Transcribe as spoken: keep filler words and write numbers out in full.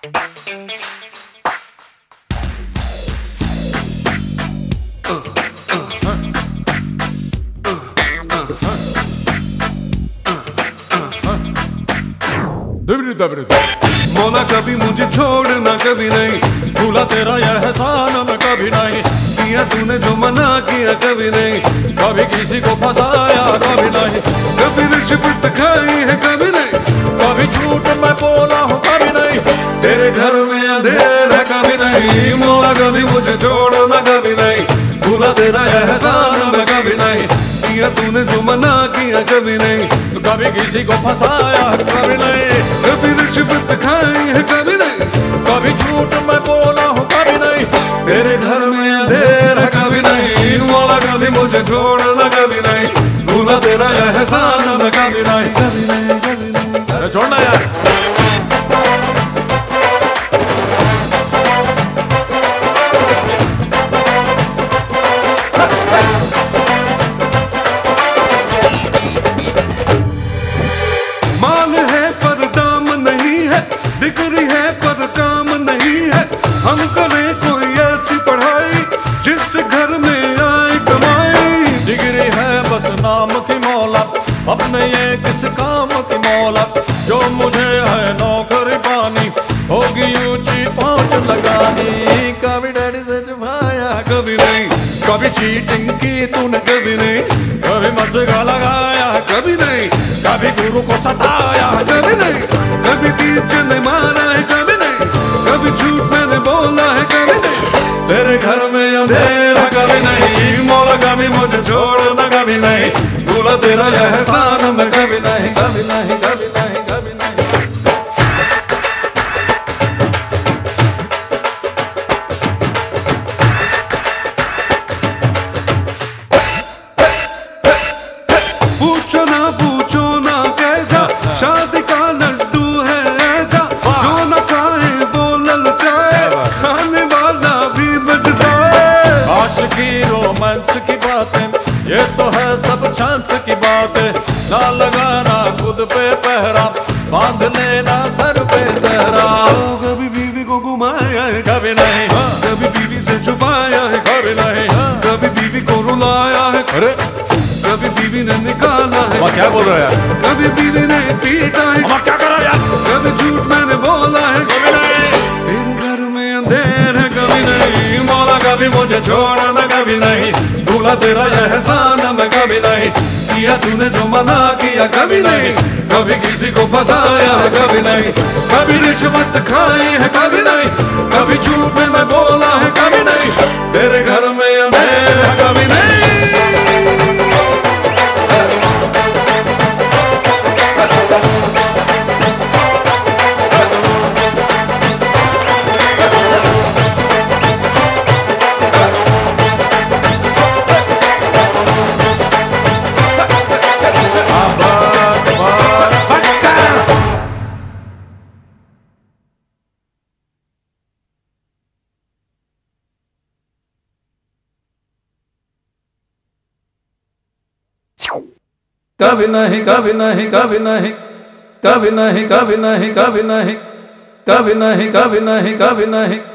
मौला कभी मुझे छोड़ना कभी नहीं, भूला तेरा यह एहसान मैं कभी नहीं, किया तूने जो मना किया कभी नहीं, कभी किसी को फंसाया कभी नहीं, कभी रिश्वत खाई है कभी नहीं, कभी झूठ मैं बोला हूँ कभी नहीं, तेरे घर में अंधेर है कभी नहीं, मौला कभी मुझे छोड़ना कभी नहीं, भूला तेरा यह एहसान मैं कभी नहीं, किया तूने जो मना किया कभी नहीं, कभी किसी को फंसाया कभी नहीं, कभी रिश्वत खाई है कभी नहीं, कभी झूठ मैं बोला हूँ कभी नहीं, तेरे घर में अंधेर है कभी नहीं, मौला कभी मुझे छोड़ना कभी नहीं, भूला तेरा एहसान मैं कभी नहीं, कभी नहीं कभी नहीं, अरे छोड़ना यार। डिग्री है पर काम नहीं है, हम करें कोई ऐसी पढ़ाई जिससे घर में आए कमाई, डिग्री है बस नाम की मौला, अपने ये किस काम की मौला, जो मुझे है नौकरी पानी होगी ऊंची पहुंच लगानी, कभी डैडी से छुपाया कभी नहीं, कभी चीटिंग की तूने कभी नहीं, कभी मस्का लगाया कभी नहीं, कभी गुरु को सताया कभी नहीं, कभी टीचर ने मारा है कभी नहीं, कभी झूठ मैंने बोला है कभी नहीं, तेरे घर में अंधेरा कभी नहीं, मौला कभी मुझे छोड़ना कभी नहीं, भूला तेरा यह एहसान मैं कभी नहीं, कभी नहीं कभी नहीं कभी नहीं। पूछो ना पूछो ना कैसा शादी का लड्डू है ऐसा, जो न खाए वो ललचाए, खाने वाला भी बचता है, आशिकी रोमांस की बातें ये तो है सब चांस की बातें, ना लगाना खुद पे पहरा, बांध लेना सर पे सहरा, कभी बीवी को घुमाया है कभी नहीं, कभी बीवी से छुपाया है कभी नहीं, कभी बीवी को रुलाया है, अरे कभी बीवी ने निकाला है, क्या बोल रहा है यार, कभी बीवी ने पीटा है, क्या करा यार, कभी झूठ मैंने बोला है कभी नहीं, तेरे घर में अंधेर है कभी नहीं, मौला कभी मुझे छोड़ना कभी नहीं, भूला तेरा यह एहसान मैं कभी नहीं, किया तूने जो मना किया कभी नहीं, कभी किसी को फंसाया है कभी नहीं, कभी रिश्वत खाई है कभी नहीं, कभी झूठ में मैं बोला है कभी नहीं, तेरे घर में अंधेर है कभी नहीं। कभी नहीं कभी नहीं कभी नहीं कभी नहीं कभी नहीं कभी नहीं कभी नहीं कभी नहीं कभी नहीं